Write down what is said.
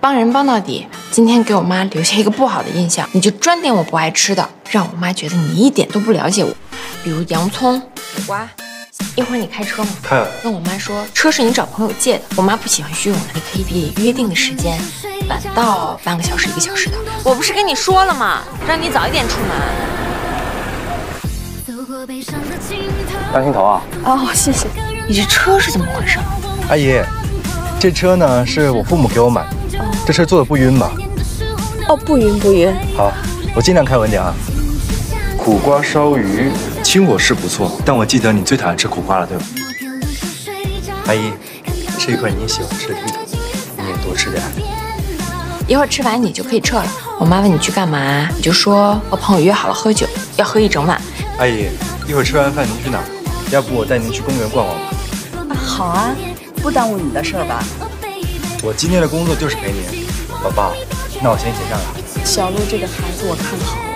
帮人帮到底。今天给我妈留下一个不好的印象，你就专点我不爱吃的，让我妈觉得你一点都不了解我。比如洋葱、苦瓜。一会儿你开车吗？ 开了。 跟我妈说，车是你找朋友借的。我妈不喜欢虚荣的，你可以比约定的时间晚到半个小时、1个小时的。我不是跟你说了吗？让你早一点出门。 单心头啊！ 哦，谢谢。你这车是怎么回事？ 阿姨，这车呢是我父母给我买的。这车坐的不晕吧？ 哦，不晕不晕。 好，我尽量开稳点啊。苦瓜烧鱼，亲我是不错，但我记得你最讨厌吃苦瓜了，对吧？阿姨，吃一块你喜欢吃的芋头，你也多吃点。 一会儿吃完你就可以撤了。我妈问你去干嘛，你就说和朋友约好了喝酒，要喝一整晚。 阿姨，一会儿吃完饭您去哪儿？要不我带您去公园逛逛吧？ 好啊，不耽误你的事儿吧？ 我今天的工作就是陪您，宝宝，那我先结账了。 小鹿这个孩子我看好。